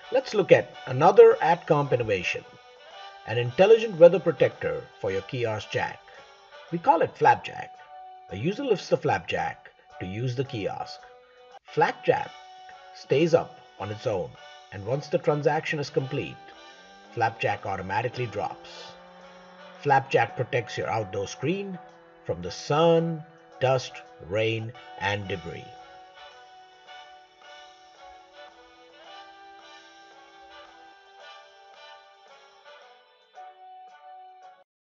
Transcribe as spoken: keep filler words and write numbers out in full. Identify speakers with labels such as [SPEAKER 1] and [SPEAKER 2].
[SPEAKER 1] Let's look at another AdComp innovation, an intelligent weather protector for your kiosk jack. We call it FlapJACK. A user lifts the FlapJACK to use the kiosk. FlapJACK stays up on its own, and once the transaction is complete, FlapJACK automatically drops. FlapJACK protects your outdoor screen from the sun, dust, rain, and debris.